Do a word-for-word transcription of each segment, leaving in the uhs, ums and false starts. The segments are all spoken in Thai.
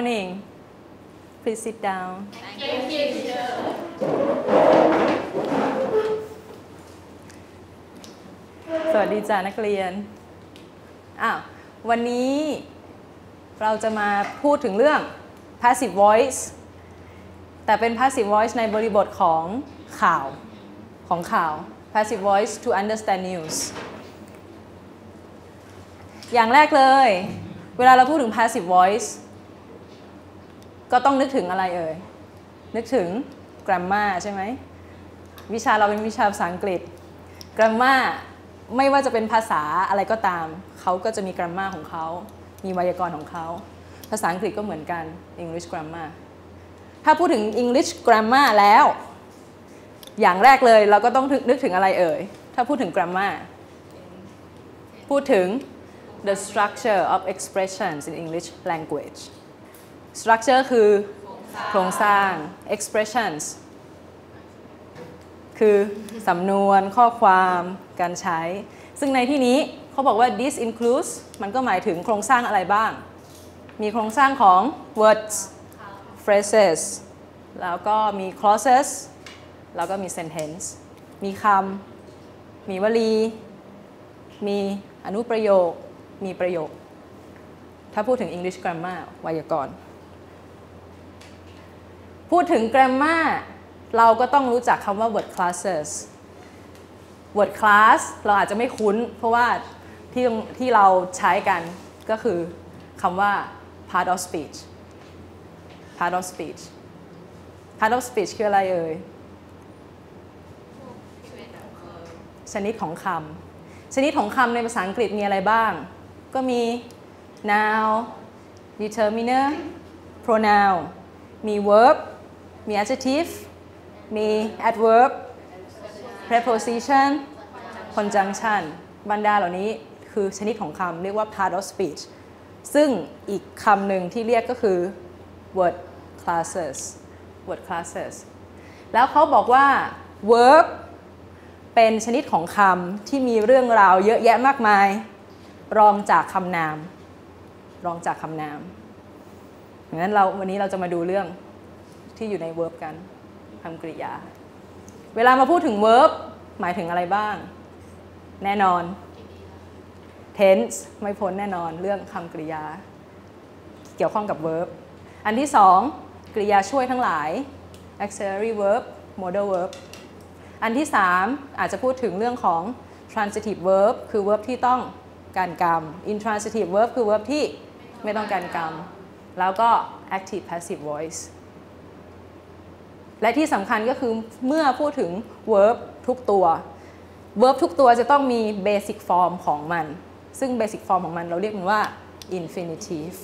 morning. Please sit down. Thank you, teacher. สวัสดีจ้านักเรียนอ้าววันนี้เราจะมาพูดถึงเรื่อง passive voice แต่เป็น passive voice ในบริบทของข่าวของข่าว passive voice to understand news อย่างแรกเลยเวลาเราพูดถึง passive voice ก็ต้องนึกถึงอะไรเอ่ยนึกถึง grammar ใช่ไหมวิชาเราเป็นวิชาภาษาอังกฤษ grammar ไม่ว่าจะเป็นภาษาอะไรก็ตามเขาก็จะมี grammar ของเขามีไวยากรณ์ของเขาภาษาอังกฤษก็เหมือนกัน English grammar ถ้าพูดถึง English grammar แล้วอย่างแรกเลยเราก็ต้องนึกถึงอะไรเอ่ยถ้าพูดถึง grammar พูดถึง the structure of expressions in English language structure คือโครงสร้าง expressions คือสำนวนข้อความการใช้ซึ่งในที่นี้เขาบอกว่า this includes มันก็หมายถึงโครงสร้างอะไรบ้างมีโครงสร้างของ words phrases แล้วก็มี clauses แล้วก็มี sentence มีคำมีวลีมีอนุประโยคมีประโยคถ้าพูดถึง English grammar ไวยากรณ์พูดถึง grammar เราก็ต้องรู้จักคำว่า word classes word class เราอาจจะไม่คุ้นเพราะว่าที่ที่เราใช้กันก็คือคำว่า part of speech part of speech part of speech คืออะไรเอ่ยชนิดของคำชนิดของคำในภาษาอังกฤษมีอะไรบ้างก็มี noun determiner pronoun มี verb มี adjective มี adverb preposition conjunction บรรดาเหล่านี้คือชนิดของคำเรียกว่า part of speech ซึ่งอีกคำหนึ่งที่เรียกก็คือ word classes word classes แล้วเขาบอกว่า verb เป็นชนิดของคำที่มีเรื่องราวเยอะแยะมากมายรองจากคำนามรองจากคำนามดังนั้นเราวันนี้เราจะมาดูเรื่องที่อยู่ใน verb กันคำกริยาเวลามาพูดถึง verb หมายถึงอะไรบ้างแน่นอน tense ไม่พ้นแน่นอนเรื่องคำกริยาเกี่ยวข้องกับ verb อันที่สองกริยาช่วยทั้งหลาย auxiliary verb modal verb อันที่สามอาจจะพูดถึงเรื่องของ transitive verb คือ verb ที่ต้องการกรรม intransitive verb คือ verb ที่ไม่ต้องการกรรมแล้วก็ active passive voice และที่สำคัญก็คือเมื่อพูดถึง verb ทุกตัว verb ทุกตัวจะต้องมี basic form ของมันซึ่ง basic form ของมันเราเรียกมันว่า infinitive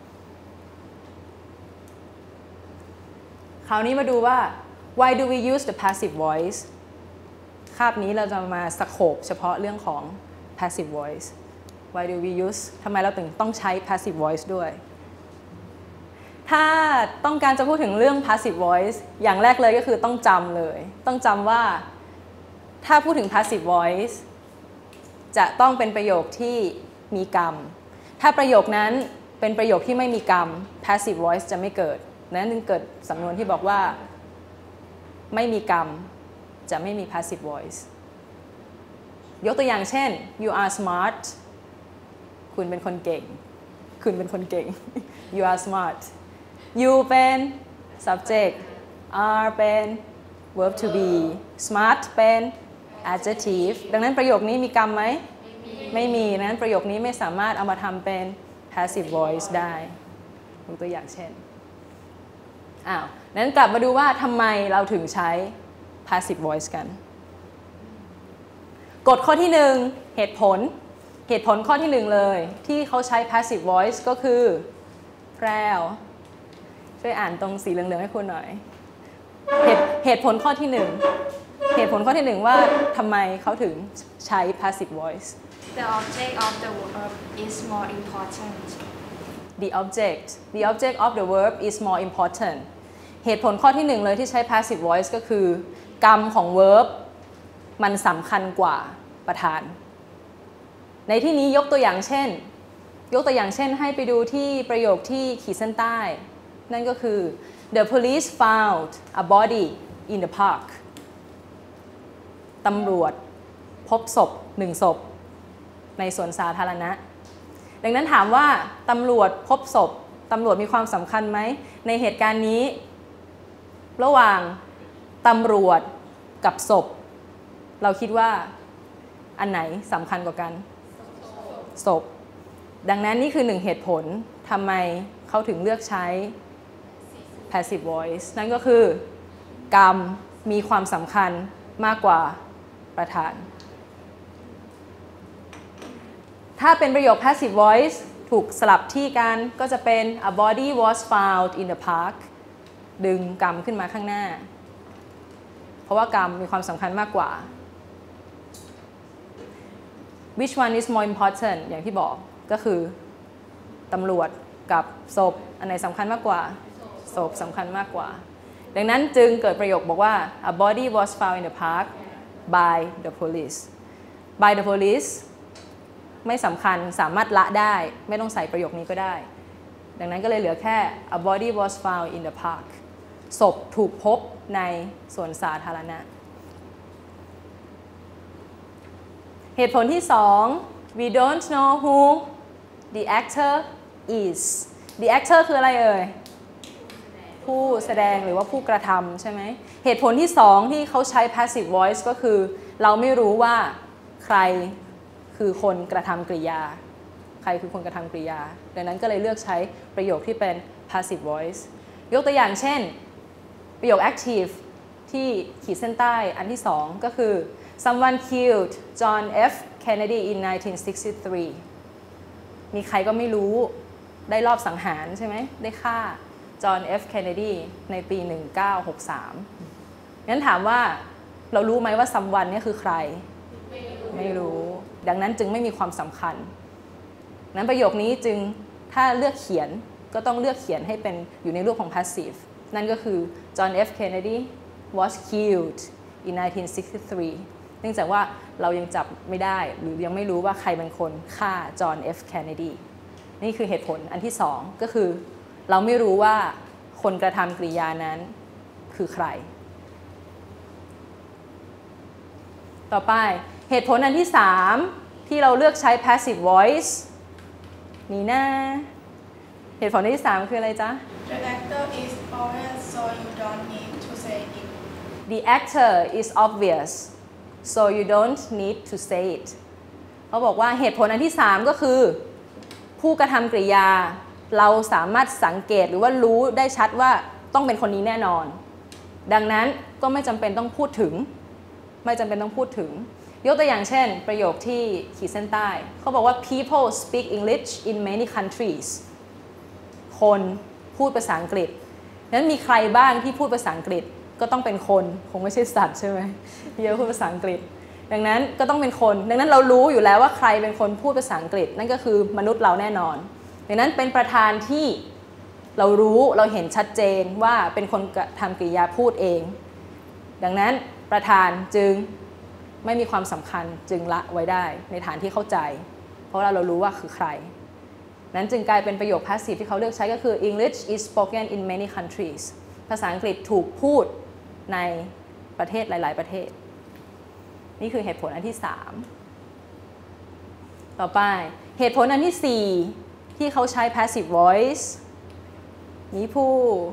คราวนี้มาดูว่า why do we use the passive voice คาบนี้เราจะมาสโคปเฉพาะเรื่องของ passive voice why do we use ทำไมเราถึงต้องใช้ passive voice ด้วยถ้าต้องการจะพูดถึงเรื่อง passive voice อย่างแรกเลยก็คือต้องจำเลยต้องจำว่าถ้าพูดถึง passive voice จะต้องเป็นประโยคที่มีกรรมถ้าประโยคนั้นเป็นประโยคที่ไม่มีกรรม passive voice จะไม่เกิดนั้นจึงเกิดสำนวนที่บอกว่าไม่มีกรรมจะไม่มี passive voice ยกตัวอย่างเช่น you are smart คุณเป็นคนเก่งคุณเป็นคนเก่ง you are smart you เป็น subject are เป็น verb to be smart เป็น adjective ดังนั้นประโยคนี้มีกรรมไหมไม่มีดังนั้นประโยคนี้ไม่สามารถเอามาทำเป็น passive voice ได้ยกตัวอย่างเช่นอ้าวนั้นกลับมาดูว่าทำไมเราถึงใช้ passive voice กันกฎข้อที่หนึ่งเหตุผลเหตุผลข้อที่หนึ่งเลยที่เขาใช้ passive voice ก็คือแพรวช่วยอ่านตรงสีเหลืองๆให้คุณหน่อยเหตุเหตุผลข้อที่หนึ่งเหตุผลข้อที่หนึ่งว่าทำไมเขาถึงใช้ passive voice The object of the verb is more important the object the object of the verb is more important เหตุผลข้อที่หนึ่งเลยที่ใช้ passive voice ก็คือกรรมของ verb มันสำคัญกว่าประธานในที่นี้ยกตัวอย่างเช่นยกตัวอย่างเช่นให้ไปดูที่ประโยคที่ขีดเส้นใต้นั่นก็คือ the police found a body in the park ตำรวจพบศพหนึ่งศพในสวนสาธารณะดังนั้นถามว่าตำรวจพบศพตำรวจมีความสำคัญไหมในเหตุการณ์นี้ระหว่างตำรวจกับศพเราคิดว่าอันไหนสำคัญกว่ากันศพดังนั้นนี่คือหนึ่งเหตุผลทำไมเขาถึงเลือกใช้ passive voice นั่นก็คือกรรมมีความสำคัญมากกว่าประธานถ้าเป็นประโยค passive voice ถูกสลับที่กันก็จะเป็น a body was found in the park ดึงกรรมขึ้นมาข้างหน้าเพราะว่ากรรมมีความสำคัญมากกว่า which one is more important อย่างที่บอกก็คือตำรวจกับศพอันไหนสำคัญมากกว่าศพสำคัญมากกว่าดังนั้นจึงเกิดประโยคบอกว่า a body was found in the park by the police by the police ไม่สำคัญสามารถละได้ไม่ต้องใส่ประโยคนี้ก็ได้ดังนั้นก็เลยเหลือแค่ a body was found in the park ศพถูกพบในสวนสาธารณะเหตุผลที่สอง we don't know who the actor is the actor คืออะไรเอ่ยผู้แสดงหรือว่าผู้กระทำใช่ไหมเหตุผลที่สองที่เขาใช้ passive voice ก็คือเราไม่รู้ว่าใครคือคนกระทำกริยาใครคือคนกระทำกริยาดังนั้นก็เลยเลือกใช้ประโยคที่เป็น passive voice ยกตัวอย่างเช่นประโยค active ที่ขีดเส้นใต้อันที่สองก็คือ someone killed John F Kennedy in nineteen sixty-three มีใครก็ไม่รู้ได้รอบสังหารใช่ไหมได้ฆ่า John F Kennedy ในปีหนึ่งเก้าหกสามงั้นถามว่าเรารู้ไหมว่า someone เนี่ยคือใครไม่รู้ไม่รู้ดังนั้นจึงไม่มีความสำคัญนั้นประโยคนี้จึงถ้าเลือกเขียนก็ต้องเลือกเขียนให้เป็นอยู่ในรูปของ passive นั่นก็คือ John F Kennedy was killed in nineteen sixty-three เนื่องจากว่าเรายังจับไม่ได้หรือยังไม่รู้ว่าใครเป็นคนฆ่า John F Kennedy นี่คือเหตุผลอันที่สองก็คือเราไม่รู้ว่าคนกระทำกริยานั้นคือใครต่อไปเหตุผลอันที่สามที่เราเลือกใช้ passive voice นี่นะเหตุผลอันที่สามคืออะไรจ๊ะ The actor is obvious so you don't need to say it The actor is obvious so you don't need to say it เขาบอกว่าเหตุผลอันที่สามก็คือผู้กระทำกริยาเราสามารถสังเกตหรือว่ารู้ได้ชัดว่าต้องเป็นคนนี้แน่นอนดังนั้นก็ไม่จำเป็นต้องพูดถึงไม่จำเป็นต้องพูดถึงยกตัวอย่างเช่นประโยคที่ขีดเส้นใต้เขาบอกว่า people speak English in many countries คนพูดภาษาอังกฤษนั้นมีใครบ้างที่พูดภาษาอังกฤษก็ต้องเป็นคนคงไม่ใช่สัตว์ใช่ไหมที่จะพูดภาษาอังกฤษดังนั้นก็ต้องเป็นคนดังนั้นเรารู้อยู่แล้วว่าใครเป็นคนพูดภาษาอังกฤษนั่นก็คือมนุษย์เราแน่นอนดังนั้นเป็นประธานที่เรารู้เราเห็นชัดเจนว่าเป็นคนทำกริยาพูดเองดังนั้นประธานจึงไม่มีความสำคัญจึงละไว้ได้ในฐานที่เข้าใจเพราะเราเรารู้ว่าคือใครนั้นจึงกลายเป็นประโยค passive ที่เขาเลือกใช้ก็คือ English is spoken in many countries ภาษาอังกฤษถูกพูดในประเทศหลายๆประเทศนี่คือเหตุผลอันที่สามต่อไปเหตุผลอันที่สี่ที่เขาใช้ passive voice มีผู้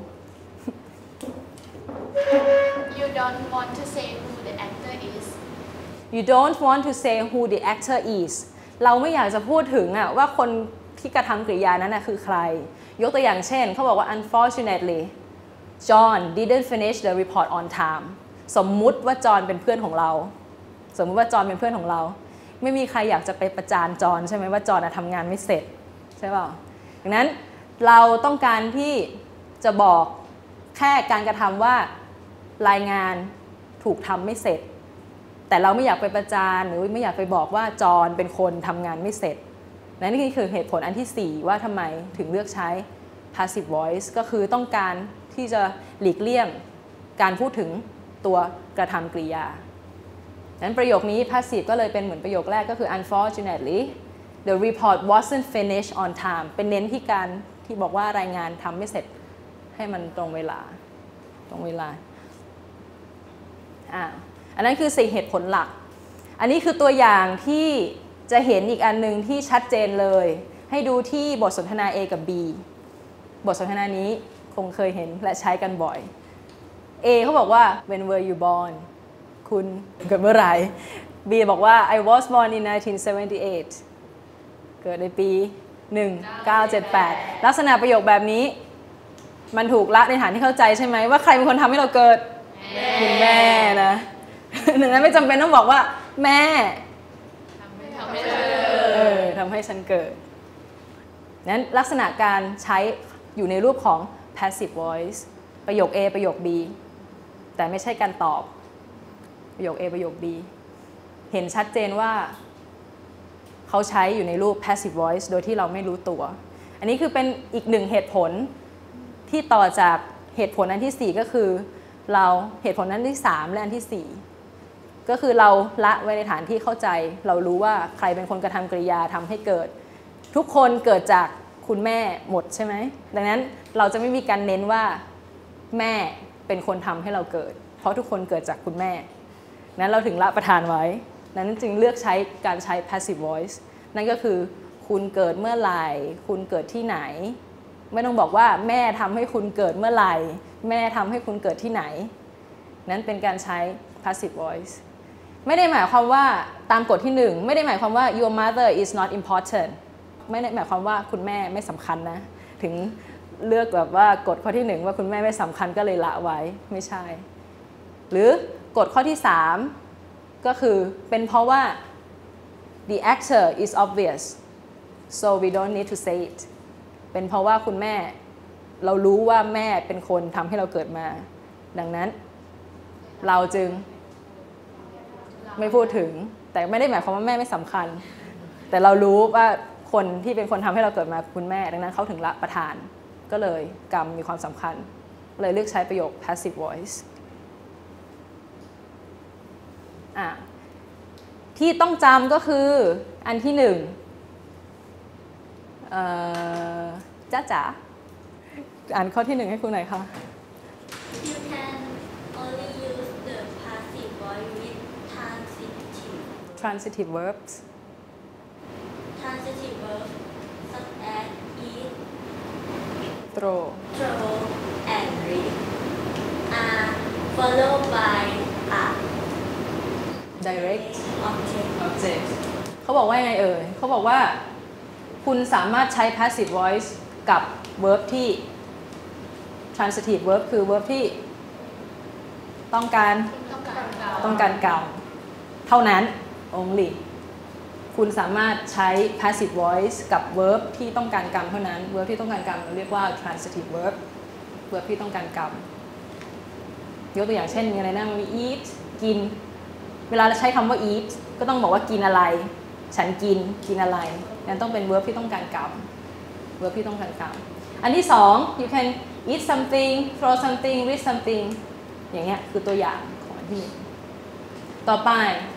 You don't want to say who the actor is You don't want to say who the actor is เราไม่อยากจะพูดถึงอะว่าคนที่กระทำกริยานั้นนะคือใครยกตัวอย่างเช่นเขาบอกว่า unfortunately John didn't finish the report on time สมมุติว่าจอห์นเป็นเพื่อนของเราสมมุติว่าจอห์นเป็นเพื่อนของเราไม่มีใครอยากจะไปประจานจอห์นใช่ไหมว่าจอห์นทำงานไม่เสร็จใช่เปล่าดังนั้นเราต้องการที่จะบอกแค่การกระทำว่ารายงานถูกทำไม่เสร็จแต่เราไม่อยากไปประจานหรือไม่อยากไปบอกว่าจอห์นเป็นคนทำงานไม่เสร็จและนี่คือเหตุผลอันที่สี่ว่าทำไมถึงเลือกใช้ passive voice ก็คือต้องการที่จะหลีกเลี่ยงการพูดถึงตัวกระทำกริยานั้นประโยคนี้ passive ก็เลยเป็นเหมือนประโยคแรกก็คือ unfortunately the report wasn't finished on time เป็นเน้นที่การที่บอกว่ารายงานทำไม่เสร็จให้มันตรงเวลาตรงเวลาอ่าอันนั้นคือสี่เหตุผลหลักอันนี้คือตัวอย่างที่จะเห็นอีกอันหนึ่งที่ชัดเจนเลยให้ดูที่บทสนทนา A กับ B บทสนทนานี้คงเคยเห็นและใช้กันบ่อย A เขาบอกว่า when were you born คุณเกิดเมื่อไหร่ B บอกว่า I was born in nineteen seventy-eight เกิดในปีหนึ่งพันเก้าร้อยเจ็ดสิบแปดลักษณะประโยคแบบนี้มันถูกละในฐานที่เข้าใจใช่ไหมว่าใครเป็นคนทำให้เราเกิดคุณแม่นะดังนั้นไม่จำเป็นต้องบอกว่าแม่ทำให้เธอเออทำให้ฉันเกิดนั้นลักษณะการใช้อยู่ในรูปของ passive voice ประโยค A ประโยค B แต่ไม่ใช่การตอบประโยค A ประโยค B เห็นชัดเจนว่าเขาใช้อยู่ในรูป passive voice โดยที่เราไม่รู้ตัวอันนี้คือเป็นอีกหนึ่งเหตุผลที่ต่อจากเหตุผลอันที่สี่ก็คือเราเหตุผลอันที่สามและอันที่สี่ก็คือเราละไว้ในฐานที่เข้าใจเรารู้ว่าใครเป็นคนกระทำกริยาทำให้เกิดทุกคนเกิดจากคุณแม่หมดใช่ไหมดังนั้นเราจะไม่มีการเน้นว่าแม่เป็นคนทำให้เราเกิดเพราะทุกคนเกิดจากคุณแม่นั้นเราถึงละประทานไว้นั้นจึงเลือกใช้การใช้ passive voice นั่นก็คือคุณเกิดเมื่อไหร่คุณเกิดที่ไหนไม่ต้องบอกว่าแม่ทำให้คุณเกิดเมื่อไหร่แม่ทำให้คุณเกิดที่ไหนนั้นเป็นการใช้ passive voice ไม่ได้หมายความว่าตามกฎที่หนึ่งไม่ได้หมายความว่า your mother is not important ไม่ได้หมายความว่าคุณแม่ไม่สำคัญนะถึงเลือกแบบว่ากฎข้อที่หนึ่งว่าคุณแม่ไม่สำคัญก็เลยละไว้ไม่ใช่หรือกฎข้อที่สามก็คือเป็นเพราะว่า the actor is obvious so we don't need to say it เป็นเพราะว่าคุณแม่เรารู้ว่าแม่เป็นคนทำให้เราเกิดมาดังนั้นเราจึงไม่พูดถึงแต่ไม่ได้หมายความว่าแม่ไม่สำคัญแต่เรารู้ว่าคนที่เป็นคนทำให้เราเกิดมาคุณแม่ดังนั้นเขาถึงละประทานก็เลยกรรมมีความสำคัญเลยเลือกใช้ประโยค passive voice อ่ะที่ต้องจำก็คืออันที่หนึ่งจ้าจ๋าอ่านข้อที่หนึ่งให้คุณหน่อยค่ะ You can only use the passive voice with transitive transitive verbs transitive verbs such as eat, throw throw, and read are followed by a direct object. object เขาบอกว่ายังไงเอ่ยเขาบอกว่าคุณสามารถใช้ passive voice กับ verb ที่ transitive verb คือ verb ที่ต้องการต้องการกรรมเท่านั้น only คุณสามารถใช้ passive voice กับ verb ที่ต้องการกรรมเท่านั้น verb ที่ต้องการกรรมเราเรียกว่า transitive verb verb ที่ต้องการกรรมยกตัวอย่างเช่นมีอะไรนะมี eat กินเวลาเราใช้คำว่า eat ก็ต้องบอกว่ากินอะไรฉันกินกินอะไรนั่นต้องเป็น verb ที่ต้องการกรรม verb ที่ต้องการกรรมอันที่สอง you can eat something throw something read something อย่างเงี้ยคือตัวอย่างของอันที่หนึ่งต่อไป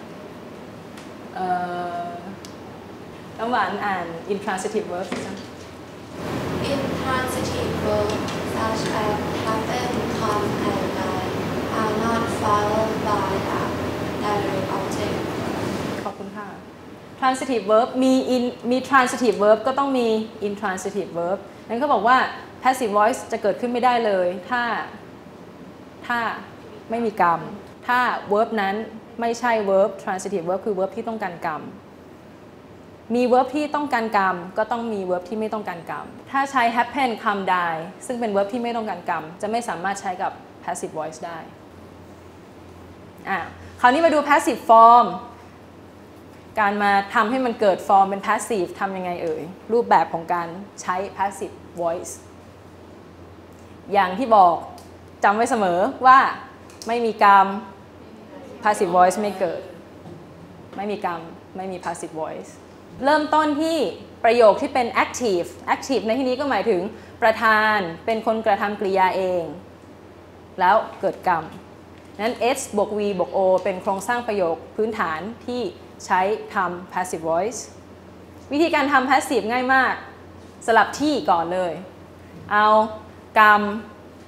น้ำหวานอ่าน intransitive verbs นะ Intransitive verbs such as happen, come, and die are not followed by a direct object. ขอบคุณค่ะ transitive verb มี in มี transitive verb ก็ต้องมี intransitive verb นั้นเขาบอกว่า passive voice จะเกิดขึ้นไม่ได้เลยถ้าถ้าไม่มีกรรมถ้า verb นั้นไม่ใช่ verb transitive verb คือ verb ที่ต้องการกรรมมี verb ที่ต้องการกรรมก็ต้องมี verb ที่ไม่ต้องการกรรมถ้าใช้ happen come die ซึ่งเป็น verb ที่ไม่ต้องการกรรมจะไม่สามารถใช้กับ passive voice ได้อ่ะคราวนี้มาดู passive form การมาทำให้มันเกิด form เป็น passive ทำยังไงเอ่ยรูปแบบของการใช้ passive voice อย่างที่บอกจำไว้เสมอว่าไม่มีกรรม passive voice ไม่เกิดไม่มีกรรมไม่มี passive voice เริ่มต้นที่ประโยคที่เป็น active active ในที่นี้ก็หมายถึงประธานเป็นคนกระทำกริยาเองแล้วเกิดกรรมนั้น s บวก v บวก o เป็นโครงสร้างประโยคพื้นฐานที่ใช้ทำ passive voice วิธีการทำ passive ง่ายมากสลับที่ก่อนเลยเอากรรม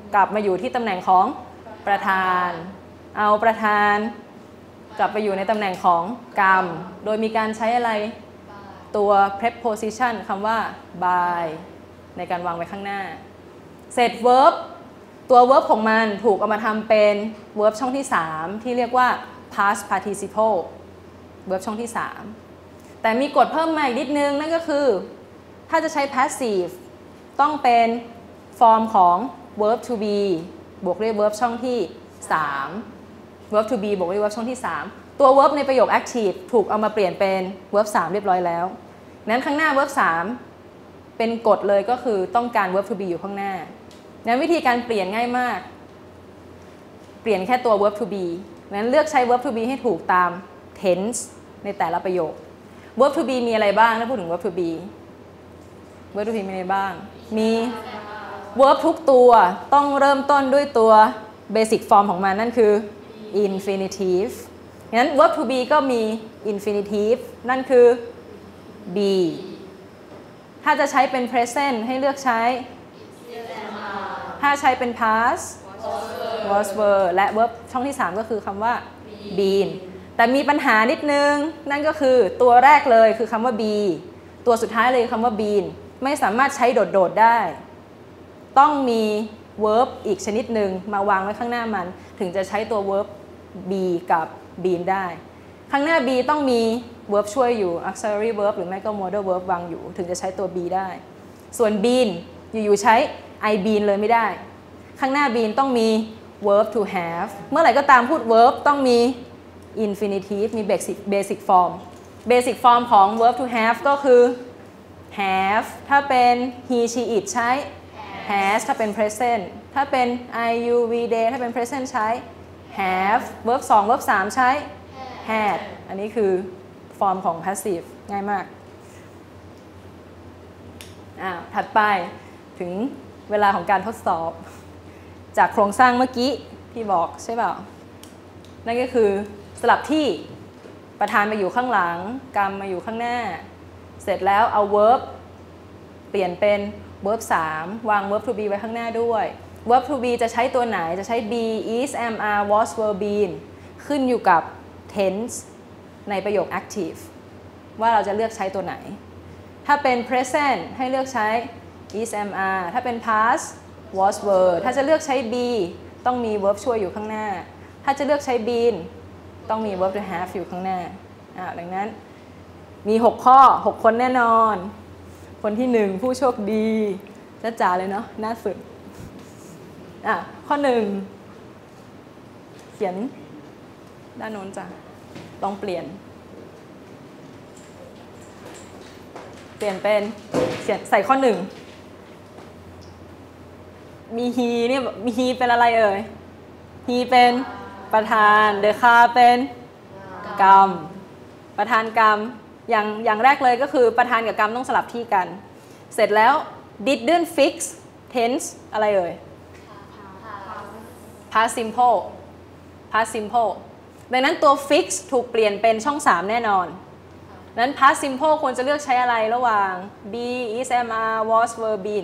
กลับมาอยู่ที่ตำแหน่งของประธาน เอาประธานกลับไปอยู่ในตำแหน่งของกรรมโดยมีการใช้อะไรตัว preposition คำว่า by ในการวางไว้ข้างหน้าเสร็จ verb ตัว verb ของมันถูกเอามาทำเป็น verb ช่องที่สามที่เรียกว่า past participle verb ช่องที่สามแต่มีกฎเพิ่มมาอีกนิดนึงนั่นก็คือถ้าจะใช้ passive ต้องเป็นฟอร์มของ verb to be บวกด้วย verb ช่องที่สาม verb to be บวกด้วย verb ช่องที่สามตัว verb ในประโยค active ถูกเอามาเปลี่ยนเป็น verb สามเรียบร้อยแล้วนั้นข้างหน้า verb สามเป็นกฎเลยก็คือต้องการ verb to be อยู่ข้างหน้านั้นวิธีการเปลี่ยนง่ายมากเปลี่ยนแค่ตัว verb to be นั้นเลือกใช้ verb to be ให้ถูกตาม tense ในแต่ละประโยค verb to be มีอะไรบ้างถ้าพูดถึง verb to be verb to be มีอะไรบ้างมี verb ทุกตัวต้องเริ่มต้นด้วยตัว basic form ของมันนั่นคือ infinitive งั้น verb to be ก็มี infinitive นั่นคือ be ถ้าจะใช้เป็น present ให้เลือกใช้ ถ้าใช้เป็น past was were และ verb ช่องที่สามก็คือคำว่า been แต่มีปัญหานิดนึงนั่นก็คือตัวแรกเลยคือคำว่า be ตัวสุดท้ายเลยคำว่า been ไม่สามารถใช้โดดๆได้ต้องมี verb อีกชนิดหนึ่งมาวางไว้ข้างหน้ามันถึงจะใช้ตัว verb be กับ been ได้ข้างหน้า be ต้องมี verb ช่วยอยู่ auxiliary verb หรือไม่ก็ modal verb วางอยู่ถึงจะใช้ตัว be ได้ส่วน been อยู่ๆใช้ I been เลยไม่ได้ข้างหน้า been ต้องมี verb to have เมื่อไหร่ก็ตามพูด verb ต้องมี infinitive มี basic basic form basic form ของ verb to have ก็คือ have ถ้าเป็น he she it ใช้ has ถ้าเป็น present ถ้าเป็น I you we they ถ้าเป็น present ใช้ have verb สอง verb สามใช้ had อันนี้คือฟอร์มของ passive ง่ายมากอ่าถัดไปถึงเวลาของการทดสอบจากโครงสร้างเมื่อกี้ที่บอกใช่เปล่านั่นก็คือสลับที่ประธานมาอยู่ข้างหลังกรรมมาอยู่ข้างหน้าเสร็จแล้วเอา verb เปลี่ยนเป็น verb สามวาง verb to be ไว้ข้างหน้าด้วย verb to be จะใช้ตัวไหนจะใช้ be is am are was were been ขึ้นอยู่กับ tense ในประโยค active ว่าเราจะเลือกใช้ตัวไหนถ้าเป็น present ให้เลือกใช้ is am are ถ้าเป็น past was were ถ้าจะเลือกใช้ be ต้องมี verb ช่วยอยู่ข้างหน้าถ้าจะเลือกใช้ been ต้องมี verb to have อยู่ข้างหน้าอ่าดังนั้นมีหกข้อหกคนแน่นอนคนที่หนึ่งผู้โชคดีจ้าจ๋าเลยเนาะหน้าสุดอ่ะข้อหนึ่งเขียนด้านโน้นจ้ะลองเปลี่ยนเปลี่ยนเป็นเขียนใส่ข้อหนึ่งมี he เนี่ยมี he เป็นอะไรเอ่ย he เป็นประธาน the car เป็นกรรมประธานกรรมอย่างอย่างแรกเลยก็คือประธานกับกรรมต้องสลับที่กันเสร็จแล้ว didn't fix tense อะไรเอ่ย past simple past simple ดังนั้นตัว fix ถูกเปลี่ยนเป็นช่องสามแน่นอนนั้น past simple ควรจะเลือกใช้อะไรระหว่าง be is am are was were been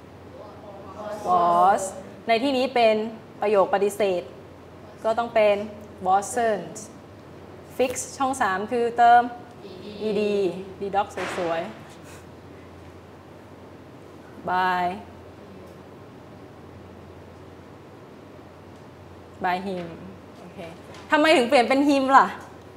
was ในที่นี้เป็นประโยคปฏิเสธก็ต้องเป็น wasn't fix ช่องสามคือเติม ed d doc สวยๆ by by him โอเคทำไมถึงเปลี่ยนเป็น him ล่ะ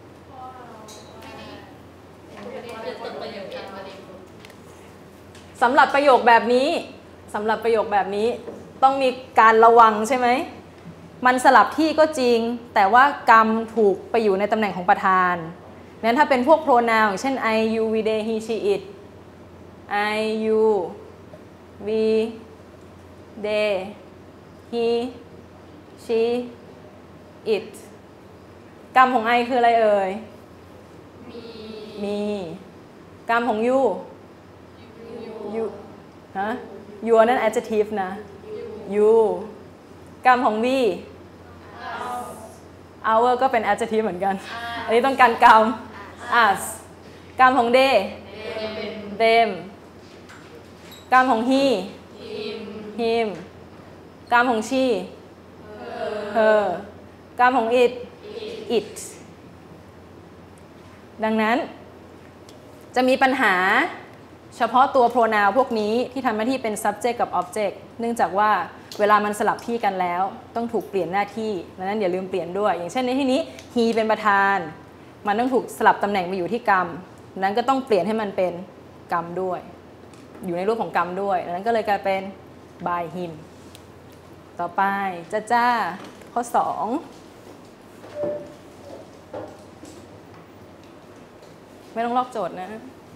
สำหรับประโยคแบบนี้สำหรับประโยคแบบนี้ต้องมีการระวังใช่ไหมมันสลับที่ก็จริงแต่ว่ากรรมถูกไปอยู่ในตำแหน่งของประธานนั้นถ้าเป็นพวก pronoun อย่างเช่น I you we they he she it I you we they he she it กรรมของ I คืออะไรเอ่ยมีมีกรรมของ you you ฮะ you นั่น adjective นะ you กรรมของ we our ก็เป็น adjective เหมือนกันอันนี้ต้องการกรรม us กรรมของ they them กรรมของ he him กรรมของ she her กรรมของ it it ดังนั้นจะมีปัญหาเฉพาะตัว pronoun พวกนี้ที่ทำหน้าที่เป็น subject กับ object เนื่องจากว่าเวลามันสลับที่กันแล้วต้องถูกเปลี่ยนหน้าที่ดังนั้นอย่าลืมเปลี่ยนด้วยอย่างเช่นในที่นี้ he เป็นประธานมันต้องถูกสลับตำแหน่งมาอยู่ที่กรรมดังนั้นก็ต้องเปลี่ยนให้มันเป็นกรรมด้วยอยู่ในรูปของกรรมด้วยดังนั้นก็เลยกลายเป็น by him ต่อไปจ้าจ้าข้อสองไม่ต้องลอกโจทย์นะ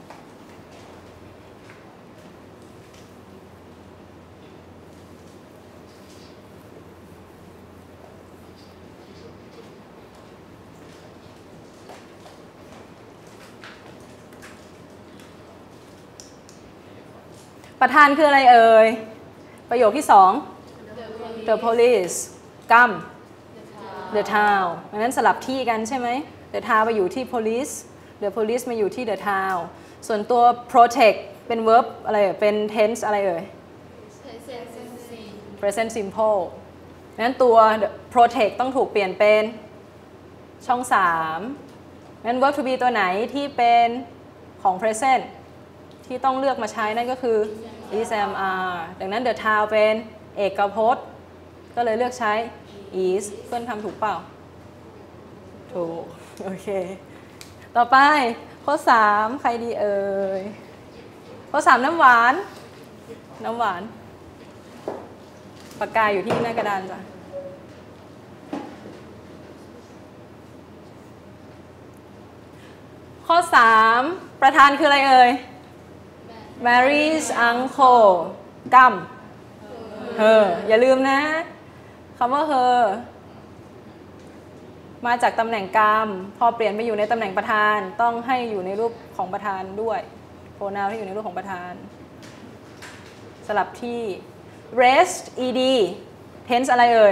ประธานคืออะไรเอ่ยประโยคที่สอง the police กรรม the town ดังนั้นสลับที่กันใช่ไหม the town ไปอยู่ที่ police the police มาอยู่ที่ the town ส่วนตัว protect เป็น verb อะไรเอ่ยเป็น tense อะไรเอ่ย present simple ดังนั้นตัว protect ต้องถูกเปลี่ยนเป็นช่องสามงั้น verb to be ตัวไหนที่เป็นของ present ที่ต้องเลือกมาใช้นั่นก็คือ is am are ดังนั้น the town เป็นเอกพจน์ก็เลยเลือกใช้ is เพื่อนทำถูกเปล่าถูกโอเคต่อไปข้อสามใครดีเอ่ยข้อสามน้ำหวานน้ำหวานปากกาอยู่ที่หน้ากระดานจ้ะข้อสามประธานคืออะไรเอ่ย Mary's uncle กรรม her อย่าลืมนะคำว่า her มาจากตำแหน่งกรรมพอเปลี่ยนไปอยู่ในตำแหน่งประธานต้องให้อยู่ในรูปของประธานด้วย pronoun ที่อยู่ในรูปของประธานสลับที่ rest ed tense อะไรเอ่ย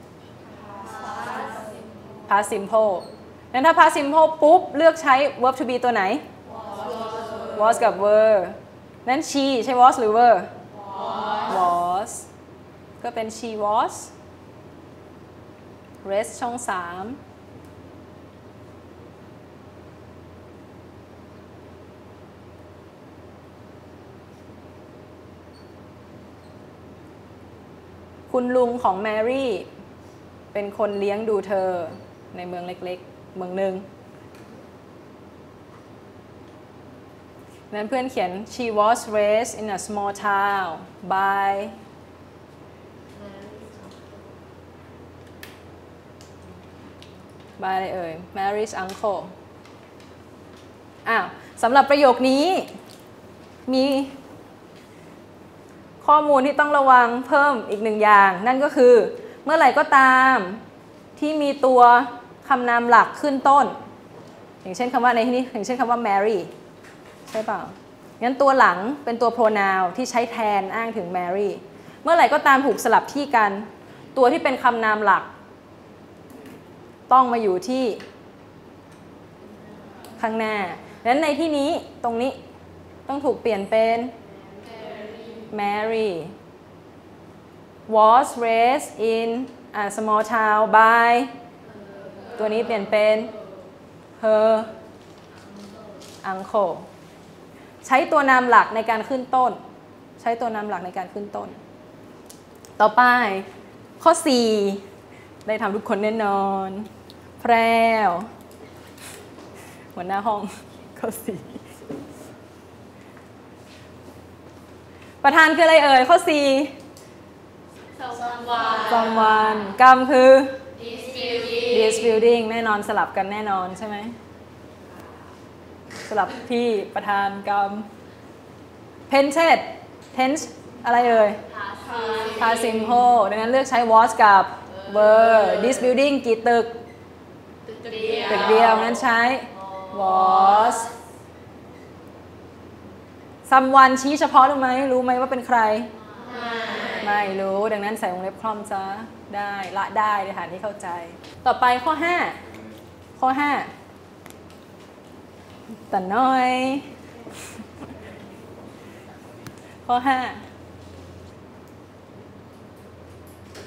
past simple งั้นถ้า past simple ปุ๊บเลือกใช้ verb to be ตัวไหน was กับ were นั้น she ใช้ was หรือ were was ก็เป็น she was rest ช่องสามคุณลุงของแมรี่เป็นคนเลี้ยงดูเธอในเมืองเล็กๆเมืองหนึ่งนั้นเพื่อนเขียน she was raised in a small town by by อะไรเอ่ย Mary's uncle อ้าวสำหรับประโยคนี้มีข้อมูลที่ต้องระวังเพิ่มอีกหนึ่งอย่างนั่นก็คือเมื่อไหร่ก็ตามที่มีตัวคำนามหลักขึ้นต้นอย่างเช่นคำว่าในที่นี้อย่างเช่นคำว่า Mary ใช่เปล่างั้นตัวหลังเป็นตัว pronoun ที่ใช้แทนอ้างถึง Mary เมื่อไหร่ก็ตามถูกสลับที่กันตัวที่เป็นคำนามหลักต้องมาอยู่ที่ข้างหน้าดังนั้นในที่นี้ตรงนี้ต้องถูกเปลี่ยนเป็น Mary was raised in a small town by ตัวนี้เปลี่ยนเป็น her uncle ใช้ตัวนามหลักในการขึ้นต้นใช้ตัวนามหลักในการขึ้นต้นต่อไปข้อสี่ได้ทำทุกคนแน่นอนแพรวหัวหน้าห้องข้อสี่ประธานคืออะไรเอ่ยข้อสี่ someone กรรมคือ this building แน่นอนสลับกันแน่นอนใช่ไหมสลับที่ประธานกรรม tense tense อะไรเอ่ย past simple ดังนั้นเลือกใช้ was กับ were this building กี่ตึกตึกเดียวงั้นใช้ was someone ชี้เฉพาะรู้ไหมรู้ไหมว่าเป็นใครไม่รู้ดังนั้นใส่วงเล็บคล่อมซะได้ละได้ในฐานที่เข้าใจต่อไปข้อห้าข้อห้าแต่น้อยข้อห้า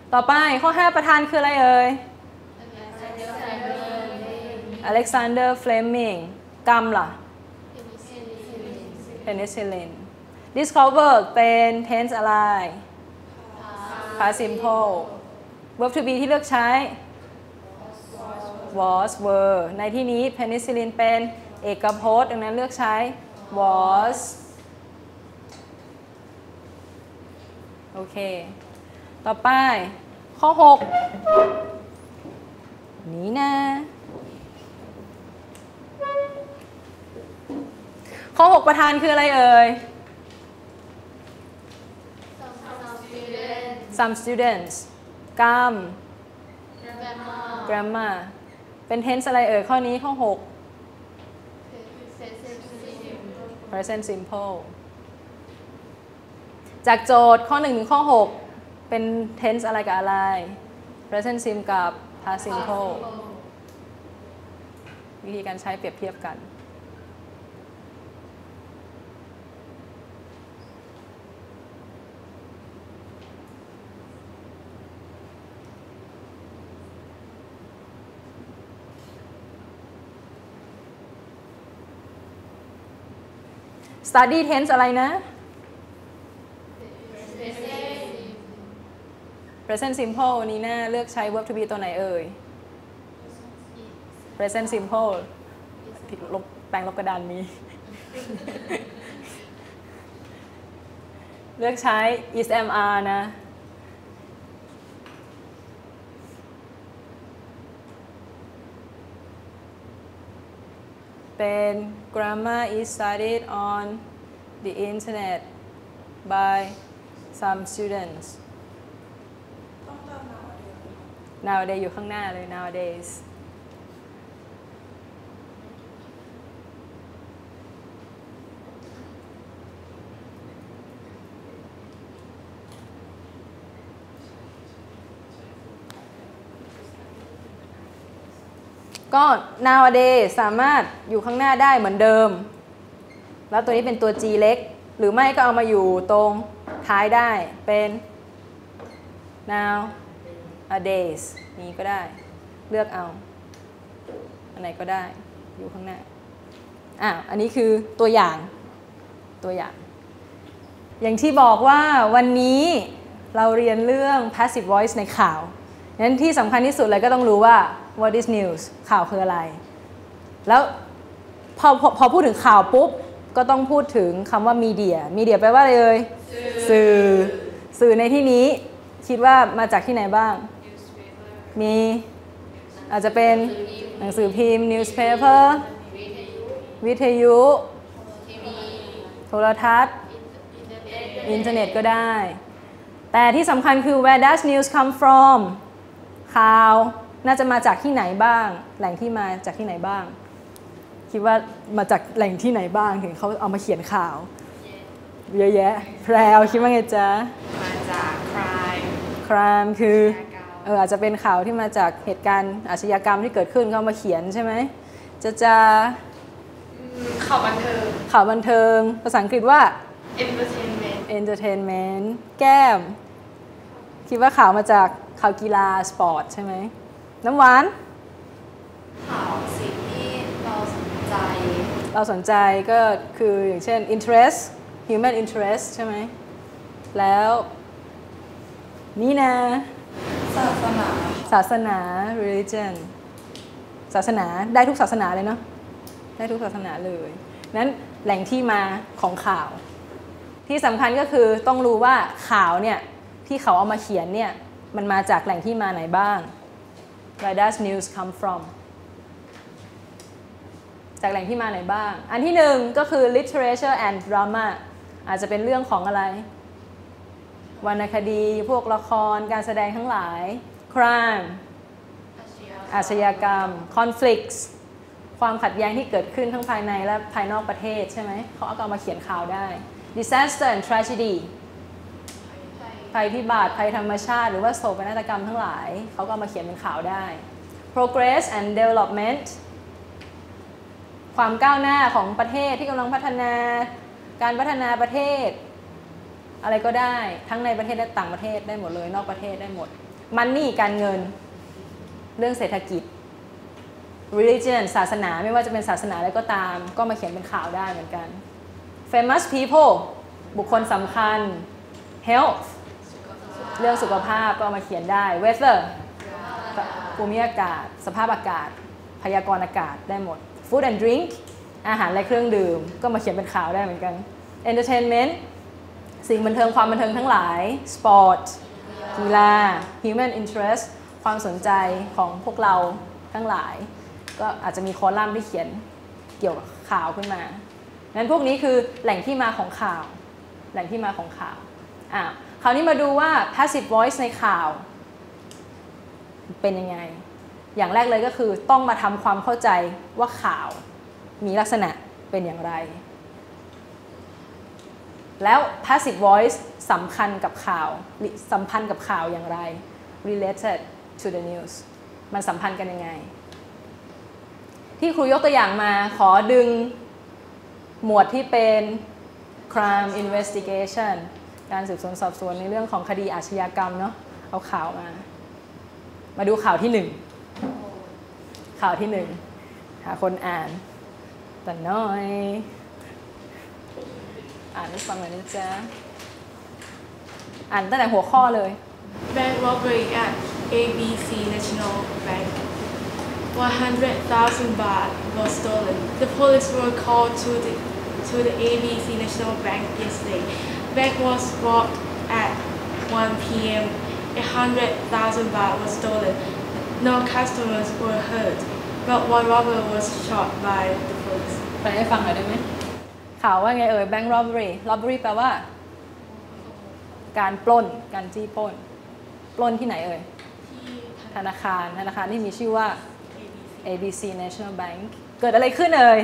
ต่อไปข้อห้าประธานคืออะไรเอ่ย Alexander Fleming กรรมล่ะ penicillin discover เป็น tense อะไร past simple verb to be ที่เลือกใช้ was were ในที่นี้ penicillin เป็นเอกพจน์ดังนั้นเลือกใช้ was โอเคต่อไปข้อหกนี่นะข้อหกประธานคืออะไรเอ่ย some students กรรม grammar เป็น tense อะไรเอ่ยข้อนี้ข้อหก present simple จากโจทย์ข้อหนึ่งถึงข้อหกเป็น tense อะไรกับอะไร present sim กับ past simple วิธีการใช้เปรียบเทียบกัน study tense อะไรนะ present simple นี้นะเลือกใช้ verb to be ตัวไหนเอ่ย present simple ลบแปลงลบกระดานมี เลือกใช้ is am are นะเป็น grammar is studied on the internet by some students nowadays อยู่ข้างหน้าเลย nowadays ก็ nowadays สามารถอยู่ข้างหน้าได้เหมือนเดิมแล้วตัวนี้เป็นตัว G เล็กหรือไม่ก็เอามาอยู่ตรงท้ายได้เป็น nowadays นี้ก็ได้เลือกเอาอันไหนก็ได้อยู่ข้างหน้าอ่ะอันนี้คือตัวอย่างตัวอย่างอย่างที่บอกว่าวันนี้เราเรียนเรื่อง passive voice ในข่าวงั้นที่สำคัญที่สุดเลยก็ต้องรู้ว่า what is news ข่าวคืออะไรแล้วพอพอพอพูดถึงข่าวปุ๊บก็ต้องพูดถึงคำว่า media media แปลว่าอะไรเอ่ยสื่อสื่อในที่นี้คิดว่ามาจากที่ไหนบ้างมีอาจจะเป็นหนังสือพิมพ์ newspaper วิทยุโทรทัศน์อินเทอร์เน็ตก็ได้แต่ที่สำคัญคือ where does news come from ข่าวน่าจะมาจากที่ไหนบ้างแหล่งที่มาจากที่ไหนบ้างคิดว่ามาจากแหล่งที่ไหนบ้างถึงเขาเอามาเขียนข่าวเยอะแยะแพรวคิดว่าไงจ๊ะมาจาก crime crime คือเอออาจจะเป็นข่าวที่มาจากเหตุการณ์อาชญากรรมที่เกิดขึ้นเขามาเขียนใช่ไหมจะจะข่าวบันเทิงข่าวบันเทิงภาษาอังกฤษว่า entertainment entertainment แก้มคิดว่าข่าวมาจากข่าวกีฬาสปอร์ตใช่ไหมน้ำหวานข่าวสิ่งที่เราสนใจเราสนใจก็คืออย่างเช่น interest human interest ใช่ไหมแล้วนี่นะศาสนาศาสนา religion ศาสนาได้ทุกศาสนาเลยเนาะได้ทุกศาสนาเลยนั้นแหล่งที่มาของข่าวที่สำคัญก็คือต้องรู้ว่าข่าวเนี่ยที่เขาเอามาเขียนเนี่ยมันมาจากแหล่งที่มาไหนบ้าง Where does news come from จากแหล่งที่มาไหนบ้างอันที่หนึ่งก็คือ literature and drama อาจจะเป็นเรื่องของอะไรวรรณคดีพวกละครการแสดงทั้งหลาย crime อาชญากรรม conflicts ความขัดแย้งที่เกิดขึ้นทั้งภายในและภายนอกประเทศใช่ไหมเขาเอามาเขียนข่าวได้ disaster and tragedy ภัยพิบัติภัยธรรมชาติหรือว่าโศกนาฏกรรมทั้งหลายเขาก็เอามาเขียนเป็นข่าวได้ progress and development ความก้าวหน้าของประเทศที่กำลังพัฒนาการพัฒนาประเทศอะไรก็ได้ทั้งในประเทศและต่างประเทศได้หมดเลยนอกประเทศได้หมด money การเงินเรื่องเศรษฐกิจ religion ศาสนาไม่ว่าจะเป็นศาสนาอะไรก็ตามก็มาเขียนเป็นข่าวได้เหมือนกัน famous people บุคคลสำคัญ health เรื่องสุขภาพก็เอามาเขียนได้ weather ภูมิอากาศสภาพอากาศพยากรณ์อากาศได้หมด food and drink อาหารและเครื่องดื่มก็มาเขียนเป็นข่าวได้เหมือนกัน entertainment สิ่งบันเทิงความบันเทิงทั้งหลาย sport กีฬา human interest ความสนใจของพวกเราทั้งหลายก็อาจจะมีคอลัมน์ที่เขียนเกี่ยวกับข่าวขึ้นมางั้นพวกนี้คือแหล่งที่มาของข่าวแหล่งที่มาของข่าวอ่ะคราวนี้มาดูว่า passive voice ในข่าวเป็นยังไงอย่างแรกเลยก็คือต้องมาทำความเข้าใจว่าข่าวมีลักษณะเป็นอย่างไรแล้ว passive voice สำคัญกับข่าวสัมพันธ์กับข่าวอย่างไร related to the news มันสัมพันธ์กันยังไงที่ครูยกตัวอย่างมาขอดึงหมวดที่เป็น crime investigation การสืบสวนสอบสวนในเรื่องของคดีอาชญากรรมเนาะเอาข่าวมามาดูข่าวที่หนึ่งข่าวที่หนึ่งหาคนอ่านแต่น้อยอ่านให้ฟังหน่อยนะจ๊ะอ่านตั้งแต่หัวข้อเลย Bank robbery at เอ บี ซี National Bank. one hundred thousand baht was stolen. The police were called to the to the เอ บี ซี National Bank yesterday. Bank was robbed at one p m one hundred thousand baht was stolen. No customers were hurt, but one robber was shot by the police. ไปให้ฟังหน่อยได้ไหมข่าวว่าไงเอ่ย bank robbery robbery แปลว่าการปล้นการจี้ปล้นปล้นที่ไหนเอ่ยธนาคารธนาคารที่มีชื่อว่า เอ บี ซี National Bank เกิดอะไรขึ้นเอ่ย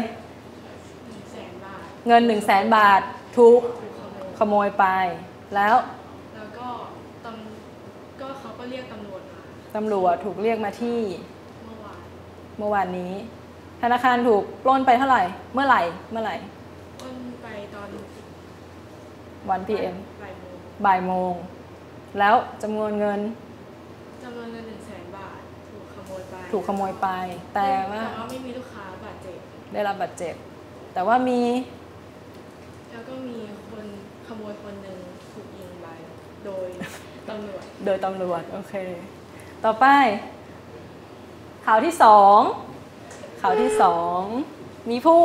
เงิน หนึ่งแสน บาทถูกขโมยไปแล้วแล้วก็ตำก็เขาก็เรียกตำรวจมาตำรวจถูกเรียกมาที่เมื่อวานเมื่อวานนี้ธนาคารถูกปล้นไปเท่าไหร่เมื่อไหร่เมื่อไหร่ปล้นไปตอนวัน พี เอ็มบ่ายโมงบ่ายโมงแล้วจำนวนเงินจำนวนเงินหนึ่งแสนบาทถูกขโมยไปถูกขโมยไปแต่ว่าแต่ว่าไม่มีลูกค้าบาดเจ็บได้รับบาดเจ็บแต่ว่ามีแล้วก็มีคนขโมยคนหนึ่งถูกยิงไปโดยตำรวจโดยตำรวจโอเคต่อไปข่าวที่สองข่าวที่สองมีผู้